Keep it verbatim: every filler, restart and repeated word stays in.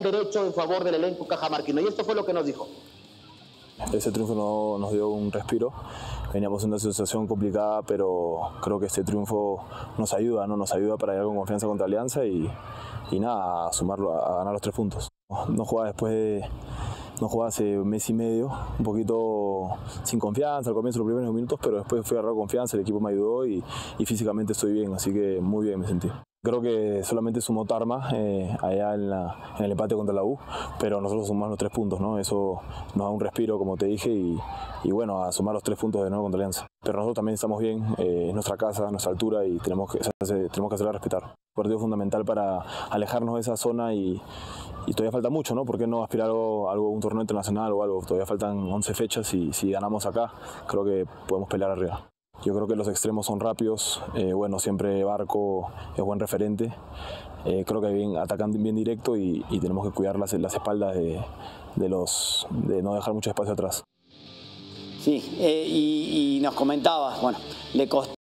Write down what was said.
derecho en favor del elenco cajamarquino. Y esto fue lo que nos dijo. Ese triunfo no, nos dio un respiro. Veníamos en una situación complicada, pero creo que este triunfo nos ayuda, ¿no? Nos ayuda para ir con confianza contra Alianza y, y nada, a sumarlo, a ganar los tres puntos. No jugaba después de, no jugaba hace un mes y medio, un poquito sin confianza al comienzo de los primeros minutos, pero después fui agarrado confianza, el equipo me ayudó y, y físicamente estoy bien, así que muy bien me sentí. Creo que solamente sumó Tarma eh, allá en, la, en el empate contra la U, pero nosotros sumamos los tres puntos, ¿no? Eso nos da un respiro, como te dije, y, y bueno, a sumar los tres puntos de nuevo contra Alianza. Pero nosotros también estamos bien, eh, es nuestra casa, nuestra altura y tenemos que, tenemos que hacerla respetar. Un partido fundamental para alejarnos de esa zona y, y todavía falta mucho, ¿no? ¿Por qué no aspirar a algo, algo, un torneo internacional o algo? Todavía faltan once fechas y si ganamos acá, creo que podemos pelear arriba. Yo creo que los extremos son rápidos, eh, bueno, siempre Barco es buen referente, eh, creo que bien, atacan bien directo y, y tenemos que cuidar las, las espaldas de, de, los, de no dejar mucho espacio atrás. Sí, eh, y, y nos comentabas, bueno, le costó